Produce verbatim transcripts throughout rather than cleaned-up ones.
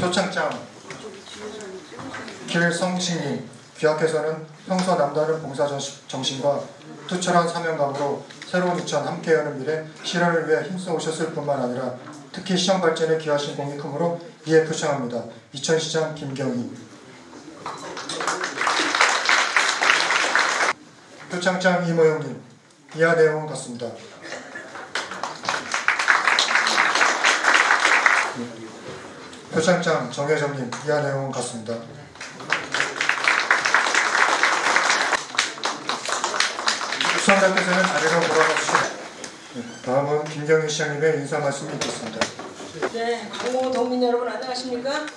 표창장 길성신이 귀하께서는 평소 남다른 봉사정신과 투철한 사명감으로 새로운 이천 함께 여는 미래 실현을 위해 힘써 오셨을 뿐만 아니라 특히 시장 발전에 기하신 공이 크므로 이에 표창합니다. 이천시장 김경희. 표창장 이모영님. 이하 내용은 같습니다. 표창장 정혜정님. 이하 내용은 같습니다. 수상자께서는 자리로 돌아가 주시고 다음은 김경희 시장님의 인사 말씀이 있겠습니다. 네, 광고 동민 여러분 안녕하십니까?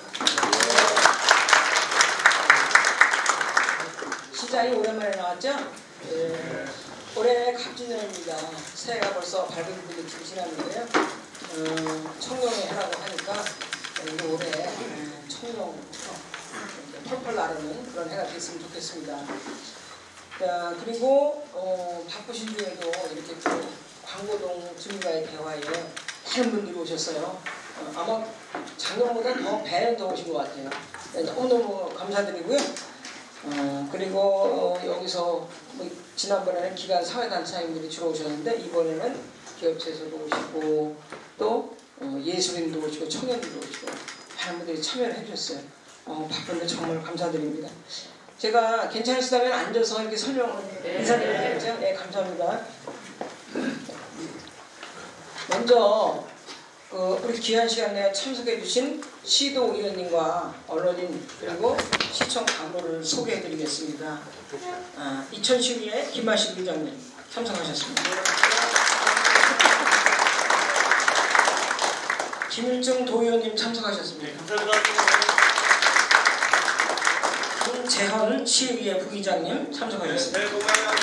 시장이 오랜만에 나왔죠? 네, 올해 갑진년입니다. 새해가 벌써 밝은 분이 지났는데요. 어, 청룡의 해라고 하니까 올해 청룡 펄펄 나르는 그런 해가 됐으면 좋겠습니다. 자, 그리고 어, 바쁘신 중에도 이렇게 또 광고동 주민과의 대화에 많은 분들이 오셨어요. 어, 아마 작년보다 더 배는 더 오신 것 같아요. 네, 너무너무 감사드리고요. 어, 그리고 어, 여기서 뭐 지난번에는 기관 사회단체장님들이 주로 오셨는데 이번에는 기업체에서도 오시고 또 어, 예술인도 오시고 청년들도 오시고 많은 분들이 참여를 해주셨어요. 어, 바쁜데 정말 감사드립니다. 제가 괜찮으시다면 앉아서 이렇게 설명을 인사드리겠죠? 네, 감사합니다. 먼저 그 우리 귀한 시간에 참석해 주신 시도 의원님과 언론인 그리고 시청 간부를 소개해 드리겠습니다. 아, 이천십이에 김하식 의장님 참석하셨습니다. 김일중 도의원님 참석하셨습니다. 김재헌 시의회 부의장님 참석하셨습니다.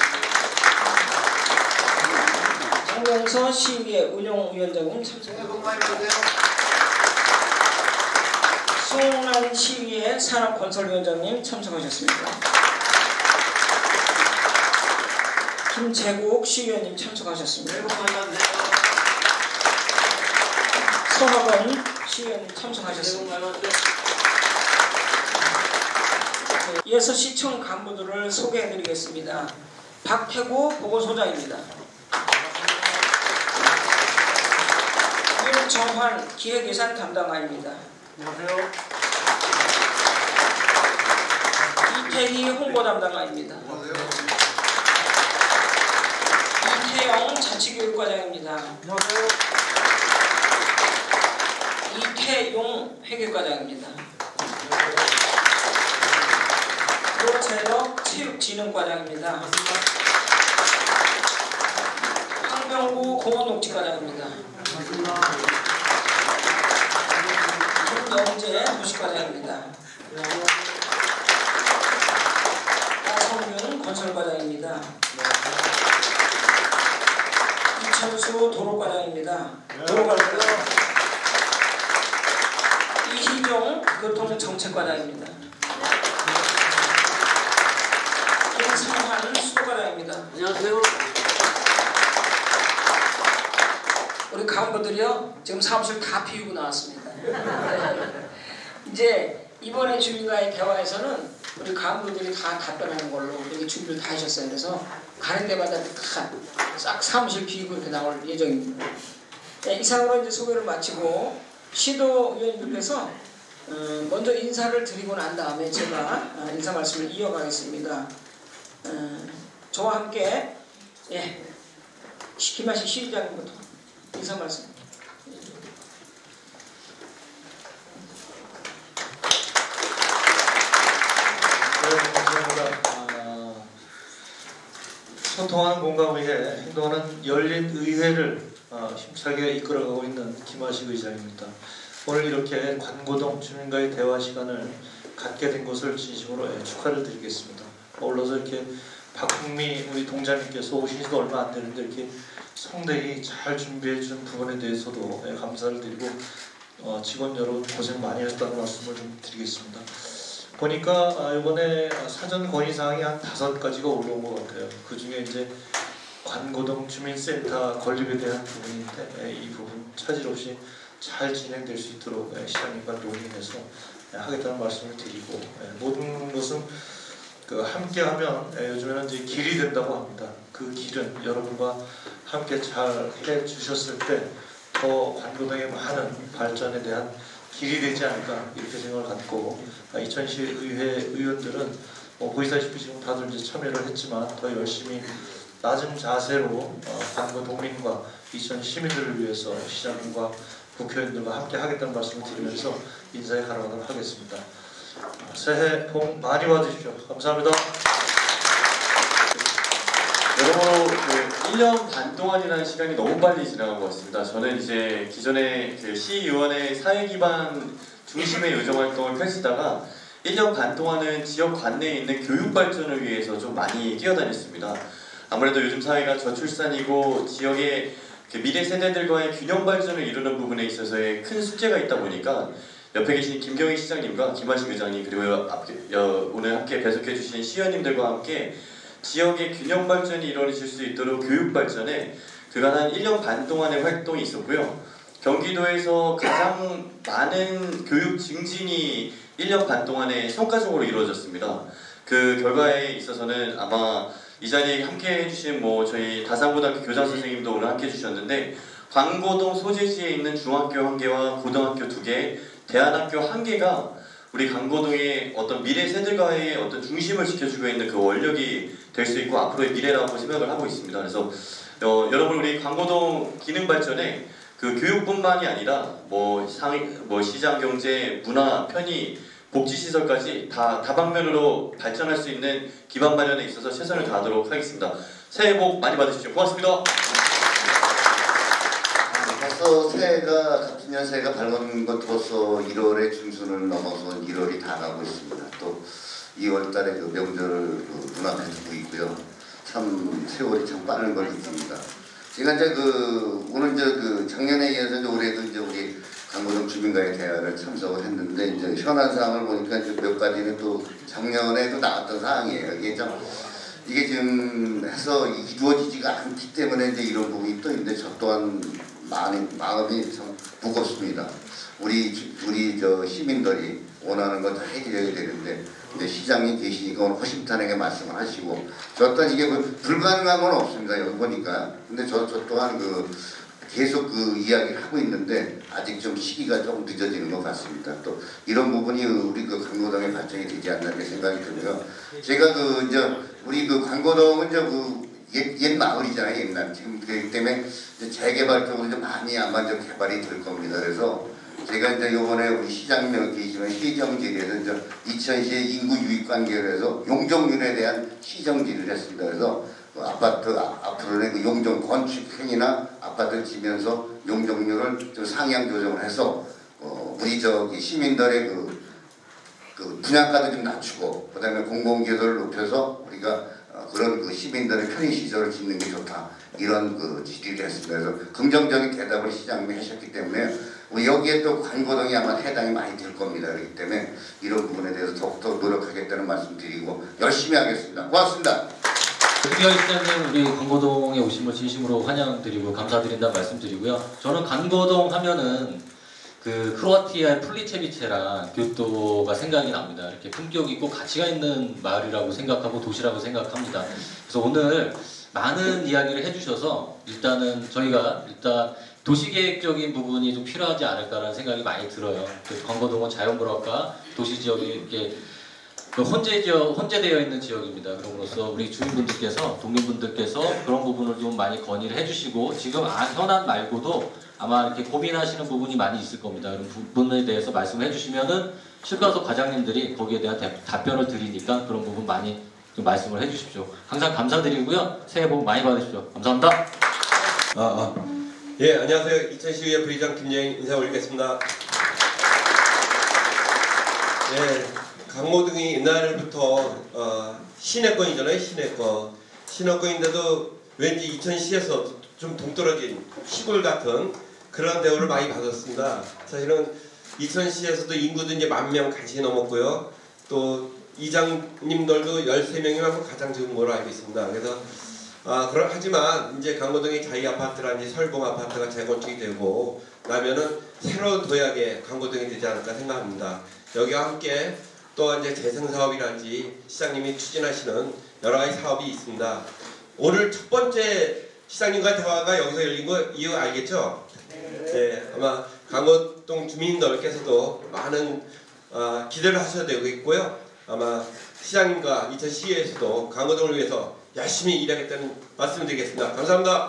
장명서 시의회 운영위원장님 참석하셨습니다. 송란 시의회 산업건설위원장님 참석하셨습니다. 김재국 시의원님 참석하셨습니다. 서학원 시의원님 참석하셨습니다. 이어서 시청 간부들을 소개해드리겠습니다. 박태구 보고소장입니다. 윤정환 기획예산 담당관입니다. 안녕하세요. 이태희 홍보 담당관입니다. 안녕하세요. 이태영 자치교육과장입니다. 안녕하세요. 이태용 회계과장입니다. 노재혁 체육진흥과장입니다. 황병구 공원녹지과장입니다. 김영재 도시과장입니다. 나성윤 건설과장입니다. 이철수 도로과장입니다. 도로과장. 이희종 교통정책과장입니다. 김성환 수도과장입니다. 안녕하세요. 우리 간부들이요 지금 사무실 다 비우고 나왔습니다. 이제 이번에 주민과의 대화에서는 우리 간부들이 다 답변하는 걸로 이렇게 준비를 다 하셨어요. 그래서 가는 데마다 싹 사무실 비우고 이렇게 나올 예정입니다. 네, 이상으로 이제 소개를 마치고 시도 의원님께서 어, 먼저 인사를 드리고 난 다음에 제가 어, 인사 말씀을 이어가겠습니다. 어, 저와 함께 예, 김하식 시의장님부터 인사 말씀. 네, 감사합니다. 아, 소통하는 공감을 위해 행동하는 열린 의회를 아, 힘차게 이끌어가고 있는 김하식 의장입니다. 오늘 이렇게 관고동 주민과의 대화 시간을 갖게 된 것을 진심으로 예, 축하를 드리겠습니다. 어울러서 이렇게 박국미 우리 동장님께서 오신 지도 얼마 안 되는데 이렇게 성대히 잘 준비해 준 부분에 대해서도 예, 감사를 드리고 어, 직원 여러분 고생 많이 하셨다는 말씀을 좀 드리겠습니다. 보니까 아, 이번에 사전 건의사항이 한 다섯 가지가 올라온 것 같아요. 그 중에 이제 관고동 주민센터 건립에 대한 부분인데 예, 이 부분 차질 없이 잘 진행될 수 있도록 시장님과 논의해서 하겠다는 말씀을 드리고, 모든 것은 그 함께하면 요즘에는 이제 길이 된다고 합니다. 그 길은 여러분과 함께 잘 해주셨을 때 더 관고동의 많은 발전에 대한 길이 되지 않을까 이렇게 생각을 갖고, 이천시 의회 의원들은 뭐 보시다시피 지금 다들 이제 참여를 했지만 더 열심히 낮은 자세로 어, 관고 도민과 이천 시민들을 위해서 시장님과 국회의원들과 함께 하겠다는 말씀을 드리면서 인사에 가로가도록 하겠습니다. 새해 복 많이 받으십시오. 감사합니다. 여러모로 그 일 년 반 동안이라는 시간이 너무 빨리 지나간 것 같습니다. 저는 이제 기존에 그 시의원의 사회 기반 중심의 요정 활동을 펼치다가 일 년 반 동안은 지역 관내에 있는 교육 발전을 위해서 좀 많이 뛰어다녔습니다. 아무래도 요즘 사회가 저출산이고 지역의 그 미래 세대들과의 균형 발전을 이루는 부분에 있어서의 큰 숙제가 있다 보니까 옆에 계신 김경희 시장님과 김하식 의장님 그리고 오늘 함께 배석해 주신 시의원님들과 함께 지역의 균형 발전이 이루어질 수 있도록 교육 발전에 그간 한 일 년 반 동안의 활동이 있었고요. 경기도에서 가장 많은 교육 증진이 일 년 반 동안에 성과적으로 이루어졌습니다. 그 결과에 있어서는 아마 이 자리에 함께 해주신 뭐 저희 다산고등학교 교장 선생님도 오늘 함께 해주셨는데, 광고동 소재지에 있는 중학교 한 개와 고등학교 두 개, 대안학교 한 개가 우리 광고동의 어떤 미래 세대가의 어떤 중심을 지켜주고 있는 그 원력이 될 수 있고 앞으로의 미래라고 생각을 하고 있습니다. 그래서 어, 여러분 우리 광고동 기능 발전에 그 교육뿐만이 아니라 뭐, 상, 뭐 시장 경제, 문화, 편의, 복지시설까지 다 다방면으로 발전할 수 있는 기반 마련에 있어서 최선을 다하도록 하겠습니다. 새해 복 많이 받으십시오. 고맙습니다. 벌써 새해가 같은 년 새해가 밝은 것 벌써 일월의 중순을 넘어서 일월이 다 가고 있습니다. 또 이월달에 그 명절을 그 눈앞에 두고 있고요. 참 세월이 참 빠른 걸 느낍니다. 제가 이제 그 오늘 이제 그 작년에 이어서 이제 올해도 이제 우리 광고동 주민과의 대화를 참석을 했는데 이제 현안 사항을 보니까 이제 몇 가지는 또 작년에도 나왔던 사항이에요. 이게 참 이게 지금 해서 이루어지지가 않기 때문에 이제 이런 부분이 또 있는데 저 또한 마음이, 마음이 참 무겁습니다. 우리 우리 저 시민들이 원하는 거 다 해결해야 되는데 이제 시장님 계시니까 오늘 허심탄회하게 말씀을 하시고 저 또한 이게 뭐 불가능한 건 없습니다. 여기 보니까 근데 저, 저 또한 그 계속 그 이야기를 하고 있는데 아직 좀 시기가 조금 늦어지는 것 같습니다. 또 이런 부분이 우리 그 광고동의 발전이 되지 않나 이렇게 생각이 들고요. 제가 그 이제 우리 그 광고동은 이제 그 옛, 옛 마을이잖아요. 옛날 지금 그렇기 때문에 이제 재개발 쪽으로 좀 많이 아마 좀 개발이 될 겁니다. 그래서 제가 이제 요번에 우리 시장님 여기 계시면 시정지에서 이제 이천시의 인구 유입 관계로 해서 용적률에 대한 시정지를 했습니다. 그래서 그 아파트 아, 앞으로는 그 용적 건축행위나 아파트를 지면서 용적률을 좀 상향 조정을 해서 어, 우리 저기 시민들의 그, 그 분양가도 좀 낮추고 그다음에 공공기여도를 높여서 우리가 어, 그런 그 시민들의 편의시설을 짓는 게 좋다 이런 그 지지를 했습니다. 그래서 긍정적인 대답을 시장님이 하셨기 때문에 여기에 또 광고동이 아마 해당이 많이 될 겁니다. 그렇기 때문에 이런 부분에 대해서 더욱더 노력하겠다는 말씀 드리고 열심히 하겠습니다. 고맙습니다. 김경희 시장님 우리 광고동에 오신 걸 진심으로 환영드리고 감사드린다는 말씀드리고요. 저는 광고동 하면은 그 크로아티아의 플리체비체랑 교토가 생각이 납니다. 이렇게 품격 있고 가치가 있는 마을이라고 생각하고 도시라고 생각합니다. 그래서 오늘 많은 이야기를 해주셔서 일단은 저희가 일단 도시계획적인 부분이 좀 필요하지 않을까라는 생각이 많이 들어요. 광고동은 자연불화과 도시지역이 이렇게 그 혼재 지역, 혼재되어 있는 지역입니다. 그럼으로써 우리 주민분들께서, 동민분들께서 그런 부분을 좀 많이 건의를 해주시고 지금 아, 현안 말고도 아마 이렇게 고민하시는 부분이 많이 있을 겁니다. 그런 부분에 대해서 말씀을 해주시면은 실과서 과장님들이 거기에 대한 대, 답변을 드리니까 그런 부분 많이 좀 말씀을 해주십시오. 항상 감사드리고요. 새해 복 많이 받으십시오. 감사합니다. 아, 아. 예, 안녕하세요. 이천시의회 부의장 김영희 인사 올리겠습니다. 예, 광고동이 옛날부터 어, 시내권이잖아요. 시내권. 시내권인데도 왠지 이천시에서 좀 동떨어진 시골 같은 그런 대우를 많이 받았습니다. 사실은 이천시에서도 인구도 이제 만 명 간신히 넘었고요. 또 이장님들도 열세 명이면 가장 적은 걸로 알고 있습니다. 그래서 아, 그러, 하지만 이제 광고동의 자이 아파트라든지 설봉 아파트가 재건축이 되고 나면은 새로운 도약의 강고동이 되지 않을까 생각합니다. 여기와 함께 또 이제 재생사업이랄지 시장님이 추진하시는 여러 가지 사업이 있습니다. 오늘 첫 번째 시장님과 대화가 여기서 열린 거 이유 알겠죠? 네, 아마 강고동 주민들께서도 많은 어, 기대를 하셔야 되고 있고요. 아마 시장님과 이천시에서도 강고동을 위해서 열심히 일하겠다는 말씀을 드리겠습니다. 감사합니다.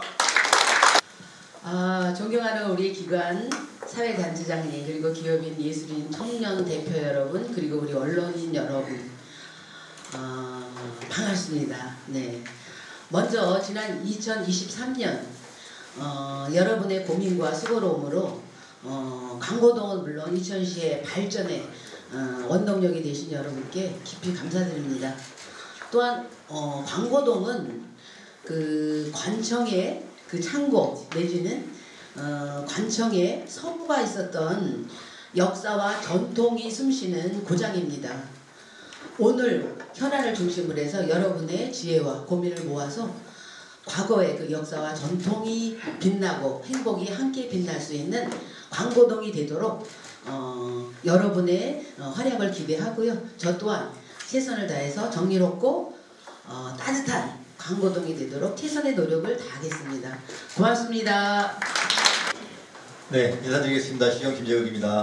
아, 존경하는 우리 기관 사회단체장님, 그리고 기업인, 예술인, 청년 대표 여러분, 그리고 우리 언론인 여러분, 아, 반갑습니다. 네. 먼저 지난 이천이십삼 년 어, 여러분의 고민과 수고로움으로 어, 강고동은 물론 이천시의 발전에 어, 원동력이 되신 여러분께 깊이 감사드립니다. 또한 어, 강고동은 그 관청의 그 창고 내지는 어, 관청에 서구가 있었던 역사와 전통이 숨쉬는 고장입니다. 오늘 현안을 중심으로 해서 여러분의 지혜와 고민을 모아서 과거의 그 역사와 전통이 빛나고 행복이 함께 빛날 수 있는 강고동이 되도록 어, 여러분의 어, 활약을 기대하고요. 저 또한 최선을 다해서 정의롭고 어, 따뜻한 강고동이 되도록 최선의 노력을 다하겠습니다. 고맙습니다. 네, 인사드리겠습니다. 시경 김재욱입니다.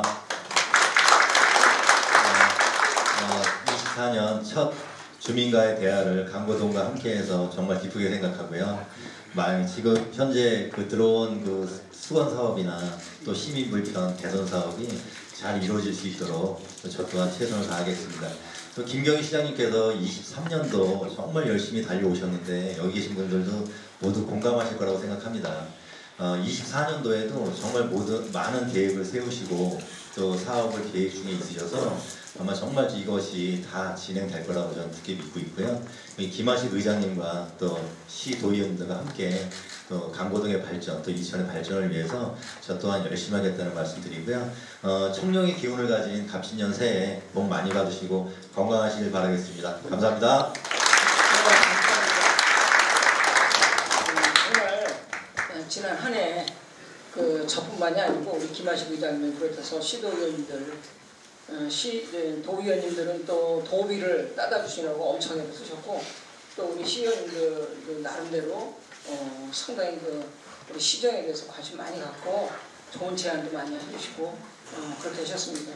이십사 년 첫 주민과의 대화를 강고동과 함께해서 정말 기쁘게 생각하고요. 지금 현재 그 들어온 그 수건 사업이나 또 시민 불편 개선 사업이 잘 이루어질 수 있도록 저 또한 최선을 다하겠습니다. 또 김경희 시장님께서 이십삼 년도 정말 열심히 달려오셨는데 여기 계신 분들도 모두 공감하실 거라고 생각합니다. 어, 이십사 년도에도 정말 모두 많은 계획을 세우시고 또 사업을 계획 중에 있으셔서 아마 정말 이것이 다 진행될 거라고 저는 굳게 믿고 있고요. 김하식 의장님과 또 시 도의원들과 함께 또 강고동의 발전, 또 이천의 발전을 위해서 저 또한 열심히 하겠다는 말씀 드리고요. 어, 청룡의 기운을 가진 갑신년 새해 복 많이 받으시고 건강하시길 바라겠습니다. 감사합니다. 정말 지난 한 해 그 저뿐만이 아니고 우리 김하식 의장님을 비롯해서 시도의원님들, 어, 시 네, 도의원님들은 또 도비를 따다 주시라고 엄청 애쓰셨고, 또 우리 시의원님들 나름대로 어, 상당히 그 우리 시정에 대해서 관심 많이 갖고 좋은 제안도 많이 해주시고 어, 그렇게 하셨습니다.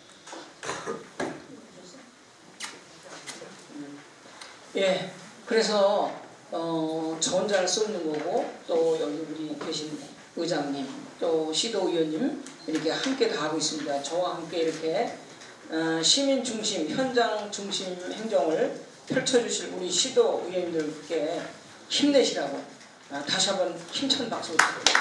음. 예, 그래서 어, 저 혼자를 쏟는 거고, 또 여기 우리 계신 의장님, 또 시도의원님 이렇게 함께 다 하고 있습니다. 저와 함께 이렇게 어, 시민 중심, 현장 중심 행정을 펼쳐주실 우리 시도의원님들께 힘내시라고 어, 다시 한번 힘찬 박수 드립니다.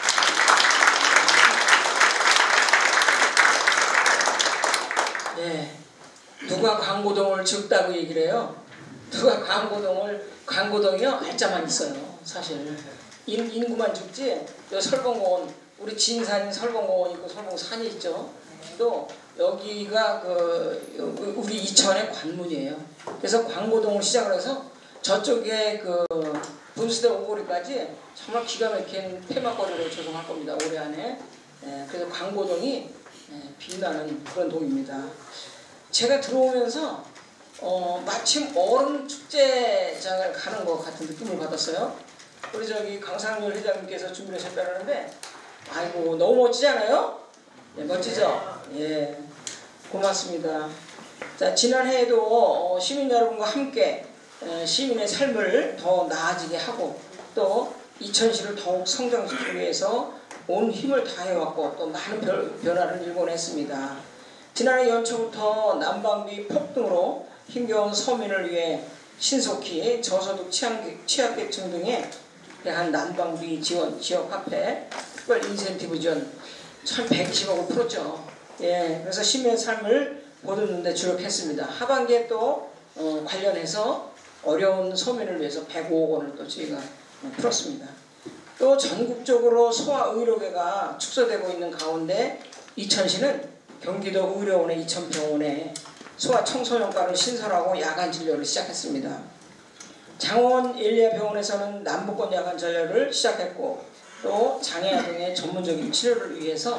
네, 누가 강고동을 적다고 얘기를 해요? 누가 강고동을, 강고동이요? 알짜만 있어요. 사실 인, 인구만 죽지. 여 설봉공원, 우리 진산인 설봉공원 있고 설봉산이 있죠. 또 여기가 그 우리 이천의 관문이에요. 그래서 광고동을 시작을 해서 저쪽에 그 분수대 오거리까지 정말 기가 막힌 폐막거리로 조성할 겁니다. 올해 안에. 예, 그래서 광고동이 예, 빛나는 그런 동입니다. 제가 들어오면서 어, 마침 어른 축제장을 가는 것 같은 느낌을 받았어요. 우리 저기 강상렬 회장님께서 준비를 하셨다는데, 아이고 너무 멋지잖아요? 네, 멋지죠? 예, 고맙습니다. 자, 지난해에도 어, 시민 여러분과 함께 에, 시민의 삶을 더 나아지게 하고 또 이천시를 더욱 성장시키기 위해서 온 힘을 다해왔고 또 많은 별, 변화를 일궈냈습니다. 지난해 연초부터 난방비 폭등으로 힘겨운 서민을 위해 신속히 저소득 취약계, 취약계층 등에 대한 난방비 지원, 지역 화폐, 특별 인센티브 지원 참 백이십억을 풀었죠. 예, 그래서 시민의 삶을 보듬는 데 주력했습니다. 하반기에 또 어, 관련해서 어려운 서민을 위해서 백오억 원을 또 저희가 풀었습니다. 또 전국적으로 소아의료계가 축소되고 있는 가운데 이천시는 경기도 의료원의 이천병원에 소아청소년과를 신설하고 야간 진료를 시작했습니다. 장원 일례병원에서는 남북권 야간 진료를 시작했고 또 장애아 등의 전문적인 치료를 위해서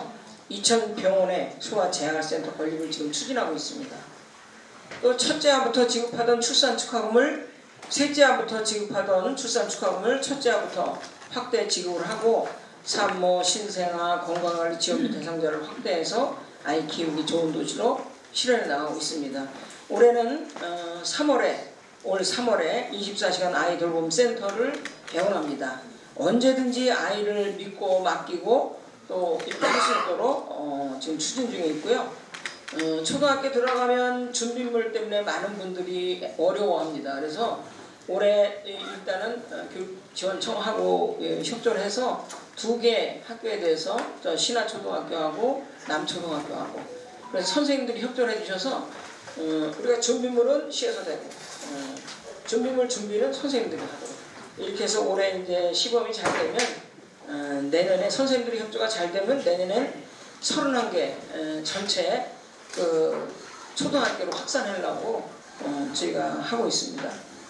이천 병원의 소아재활센터 건립을 지금 추진하고 있습니다. 또 첫째 아부터 지급하던 출산 축하금을 셋째 아부터 지급하던 출산 축하금을 첫째 아부터 확대 지급을 하고 산모, 신생아, 건강관리 지원비 대상자를 확대해서 아이 키우기 좋은 도시로 실현해 나가고 있습니다. 올해는 어, 삼월에 올 삼월에 이십사 시간 아이 돌봄 센터를 개원합니다. 언제든지 아이를 믿고 맡기고 또 입학할 수 있도록 어, 지금 추진 중에 있고요. 어, 초등학교 들어가면 준비물 때문에 많은 분들이 어려워합니다. 그래서 올해 일단은 교육지원청하고 협조를 해서 두 개 학교에 대해서 신화초등학교하고 남초등학교하고 그래서 선생님들이 협조를 해주셔서 어, 우리가 준비물은 시에서 되고 어, 준비물 준비는 선생님들이 하도록 이렇게 해서 올해 이제 시범이 잘 되면 어, 내년에 선생님들이 협조가 잘 되면 내년엔 서른한 개 어, 전체 그 초등학교로 확산하려고 어, 저희가 하고 있습니다.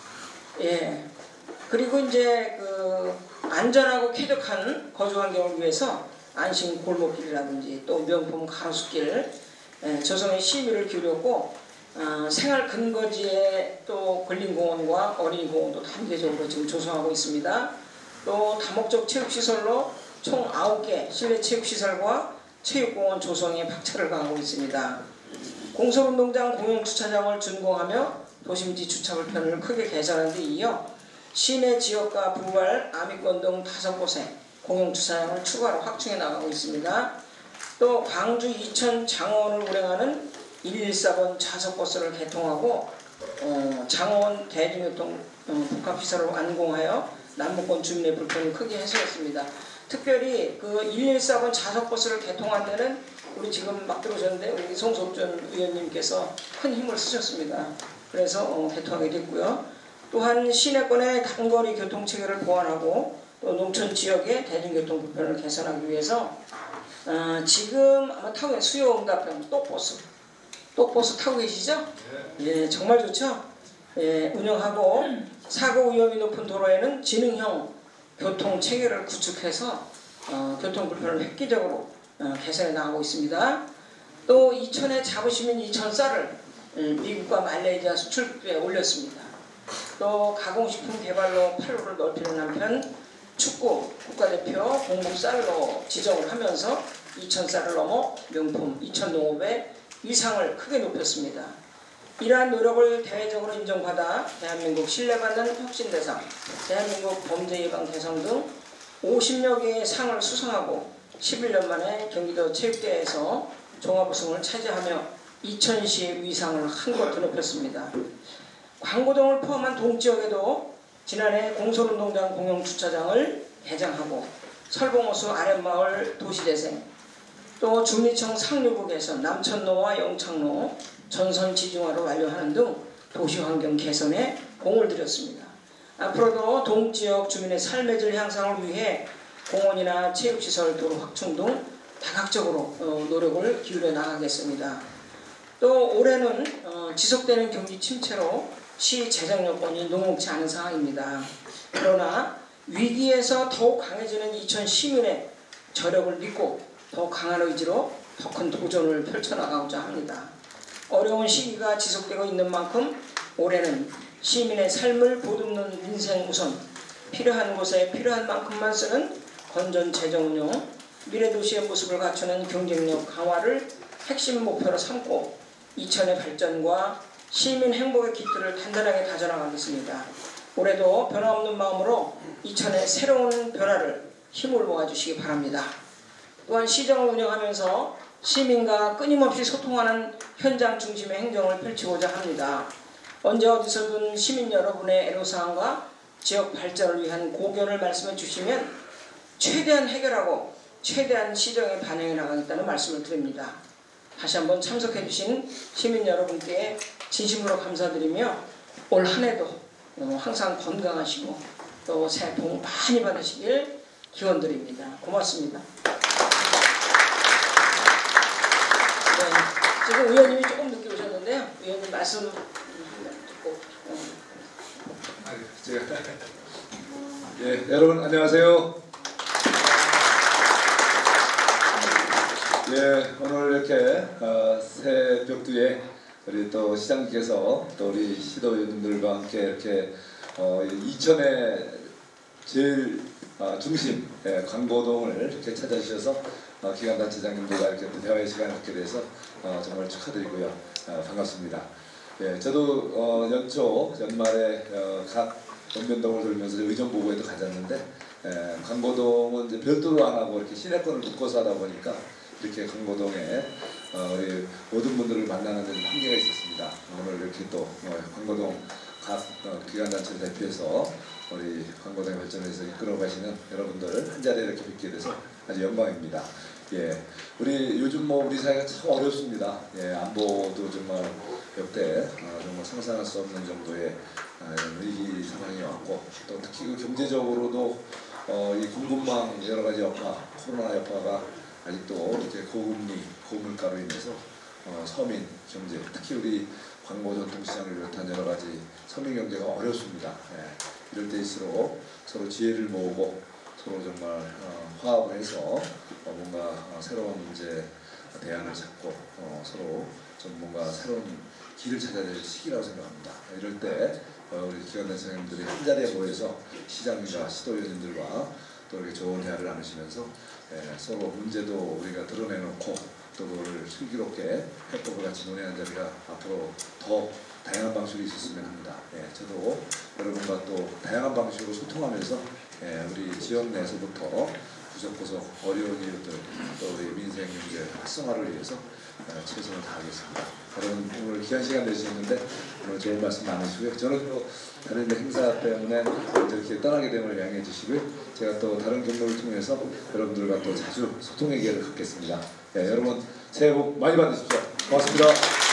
예. 그리고 이제 그 안전하고 쾌적한 거주 환경을 위해서 안심 골목길이라든지 또 명품 가로수길 예, 조성에 심의를 기울였고 어, 생활 근거지에 또 근린공원과 어린이공원도 단계적으로 지금 조성하고 있습니다. 또 다목적 체육시설로 총 아홉 개 실내 체육시설과 체육공원 조성에 박차를 가하고 있습니다. 공설운동장 공용주차장을 준공하며 도심지 주차불편을 크게 개선한 데 이어 시내 지역과 부발, 아미권 등 다섯 곳에 공용주차장을 추가로 확충해 나가고 있습니다. 또 광주, 이천, 장원을 운행하는 일일사 번 좌석버스를 개통하고 어, 장원 대중교통 어, 복합시설을 완공하여 남북권 주민의 불편을 크게 해소했습니다. 특별히 그 일일사 번 좌석버스를 개통한 데는 우리 지금 막 들어오셨는데 우리 송석준 의원님께서 큰 힘을 쓰셨습니다. 그래서 어, 개통하게 됐고요. 또한 시내권의 단거리 교통체계를 보완하고 또 농촌 지역의 대중교통 불편을 개선하기 위해서 어, 지금 아마 타고 계신 수요응답형 똑버스 똑버스 타고 계시죠? 예, 정말 좋죠? 예, 운영하고 사고 위험이 높은 도로에는 지능형 교통체계를 구축해서 어, 교통 불편을 획기적으로 어, 개선해 나가고 있습니다. 또 이천의 자부심인 이천 쌀을 음, 미국과 말레이시아 수출에 올렸습니다. 또 가공식품 개발로 판로를 넓히는 한편 축구 국가대표 공복 쌀로 지정을 하면서 이천 쌀을 넘어 명품 이천 농업의 위상을 크게 높였습니다. 이러한 노력을 대외적으로 인정받아 대한민국 신뢰받는 혁신대상, 대한민국 범죄예방 대상 등 오십여 개의 상을 수상하고 십일 년 만에 경기도 체육대회에서 종합우승을 차지하며 이천시의 위상을 한껏 드높였습니다. 광고동을 포함한 동지역에도 지난해 공설운동장 공용주차장을 개장하고 설봉호수 아랫마을 도시재생, 또 중리청 상류구 개선, 남천로와 영창로 전선 지중화를 완료하는 등 도시환경 개선에 공을 들였습니다. 앞으로도 동지역 주민의 삶의 질 향상을 위해 공원이나 체육시설, 도로 확충 등 다각적으로 어, 노력을 기울여 나가겠습니다. 또 올해는 어, 지속되는 경기 침체로 시 재정 여건이 녹록지 않은 상황입니다. 그러나 위기에서 더욱 강해지는 이천 시민의 저력을 믿고 더 강한 의지로 더 큰 도전을 펼쳐나가고자 합니다. 어려운 시기가 지속되고 있는 만큼 올해는 시민의 삶을 보듬는 민생 우선, 필요한 곳에 필요한 만큼만 쓰는 건전 재정 운용, 미래도시의 모습을 갖추는 경쟁력 강화를 핵심 목표로 삼고 이천의 발전과 시민 행복의 깃들을 단단하게 다져나가겠습니다. 올해도 변화없는 마음으로 이천의 새로운 변화를 힘을 모아주시기 바랍니다. 또한 시정을 운영하면서 시민과 끊임없이 소통하는 현장 중심의 행정을 펼치고자 합니다. 언제 어디서든 시민 여러분의 애로사항과 지역 발전을 위한 고견을 말씀해 주시면 최대한 해결하고 최대한 시정에 반영해 나가겠다는 말씀을 드립니다. 다시 한번 참석해 주신 시민 여러분께 진심으로 감사드리며 올 한 해도 항상 건강하시고 또 새해 복 많이 받으시길 기원드립니다. 고맙습니다. 네, 지금 의원님이 조금 늦게 오셨는데요. 의원님 말씀 듣고. 아, 제가 예, 여러분 안녕하세요. 예, 오늘 이렇게 어, 새벽두에 우리 또 시장님께서 또 우리 시도위원들과 함께 이렇게 어, 이천의 제일 어, 중심 예, 광고동을 이렇게 찾아주셔서 어, 기관단체장님들과 이렇게 또 대화의 시간을 갖게 돼서 어, 정말 축하드리고요. 어, 반갑습니다. 예, 저도 어, 연초 연말에 어, 각 원변동을 돌면서 의정부고에도 가졌는데 예, 광고동은 이제 별도로 안 하고 이렇게 시내권을 묶어서 하다 보니까 이렇게 광고동에 어, 우리 모든 분들을 만나는 데 한계가 있었습니다. 오늘 이렇게 또 어, 광고동 각 어, 기관단체를 대표해서 우리 광고동의 발전을 위해서 이끌어 가시는 여러분들 한 자리에 이렇게 뵙게 돼서 아주 영광입니다. 예, 우리 요즘 뭐 우리 사회가 참 어렵습니다. 예, 안보도 정말 역대 어, 정말 상상할 수 없는 정도의 어, 위기 상황이 왔고 또 특히 그 경제적으로도 어, 이 공급망 여러 가지 여파, 코로나 여파가 아직도 이렇게 고금리, 고물가로 인해서 어, 서민 경제, 특히 우리 광고 전통시장을 비롯한 여러 가지 서민 경제가 어렵습니다. 예, 이럴 때일수록 서로 지혜를 모으고 서로 정말 어, 화합을 해서 어, 뭔가 어, 새로운 문제 대안을 찾고 어, 서로 좀 뭔가 새로운 길을 찾아야 될 시기라고 생각합니다. 이럴 때 어, 우리 기관단체장님들이 한 자리에 모여서 시장님과 시도위원님들과 또 이렇게 좋은 대화를 나누시면서 예, 서로 문제도 우리가 드러내놓고 또 그거를 슬기롭게 해법을 같이 논의하는 자리가 앞으로 더 다양한 방식으로 있었으면 합니다. 예, 저도 여러분과 또 다양한 방식으로 소통하면서 예, 우리 지역 내에서부터 구석구석 어려운 이웃들 또 우리 민생 경제 활성화를 위해서 예, 최선을 다하겠습니다. 여러분 오늘 귀한 시간 내주셨는데 오늘 좋은 말씀 많으시고요. 저는 또 다른 행사 때문에 이렇게 떠나게 됨을 양해해 주시고요. 제가 또 다른 경로를 통해서 여러분들과 또 자주 소통의 기회를 갖겠습니다. 예, 여러분 새해 복 많이 받으십시오. 고맙습니다.